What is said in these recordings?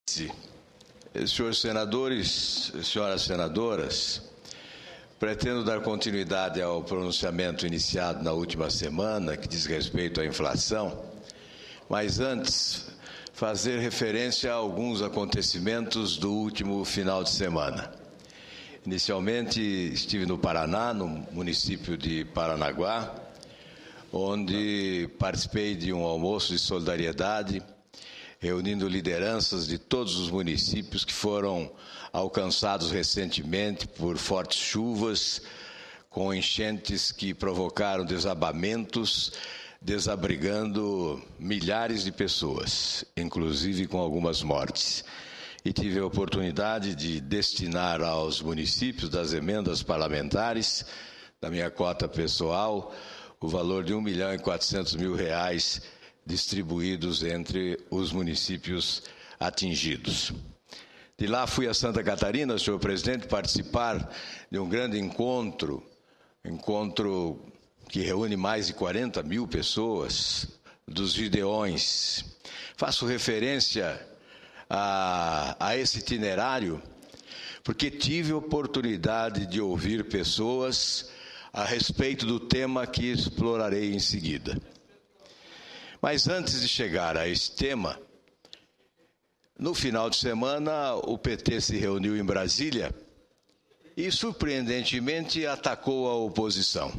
Senhores senadores, senhoras senadoras, pretendo dar continuidade ao pronunciamento iniciado na última semana, que diz respeito à inflação, mas antes fazer referência a alguns acontecimentos do último final de semana. Inicialmente estive no Paraná, no município de Paranaguá, onde participei de um almoço de solidariedade, reunindo lideranças de todos os municípios que foram alcançados recentemente por fortes chuvas, com enchentes que provocaram desabamentos, desabrigando milhares de pessoas, inclusive com algumas mortes. E tive a oportunidade de destinar aos municípios das emendas parlamentares, da minha cota pessoal, o valor de R$1.400.000 distribuídos entre os municípios atingidos. De lá fui a Santa Catarina, senhor presidente, participar de um grande encontro que reúne mais de 40 mil pessoas, dos Gideões. Faço referência a esse itinerário porque tive oportunidade de ouvir pessoas a respeito do tema que explorarei em seguida. Mas antes de chegar a esse tema, no final de semana o PT se reuniu em Brasília e, surpreendentemente, atacou a oposição.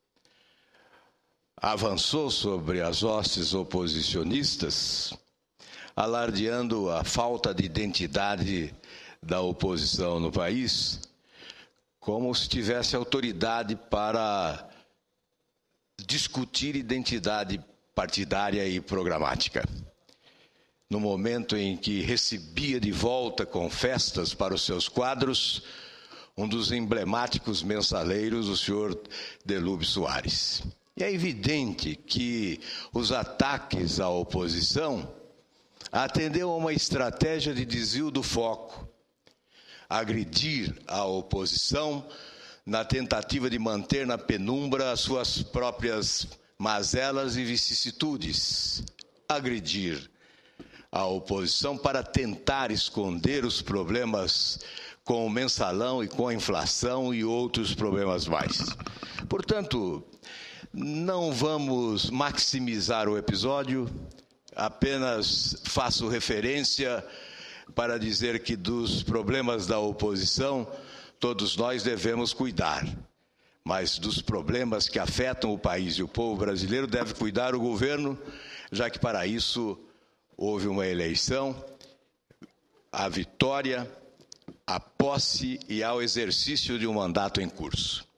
Avançou sobre as hostes oposicionistas, alardeando a falta de identidade da oposição no país, como se tivesse autoridade para discutir identidade partidária e programática. No momento em que recebia de volta com festas para os seus quadros um dos emblemáticos mensaleiros, o senhor Delúbio Soares. E é evidente que os ataques à oposição atendeu a uma estratégia de desvio do foco, agredir a oposição na tentativa de manter na penumbra as suas próprias mazelas e vicissitudes, agredir a oposição para tentar esconder os problemas com o mensalão e com a inflação e outros problemas mais. Portanto, não vamos maximizar o episódio, apenas faço referência para dizer que dos problemas da oposição todos nós devemos cuidar. Mas dos problemas que afetam o país e o povo brasileiro deve cuidar o governo, já que para isso houve uma eleição, a vitória, a posse e ao exercício de um mandato em curso.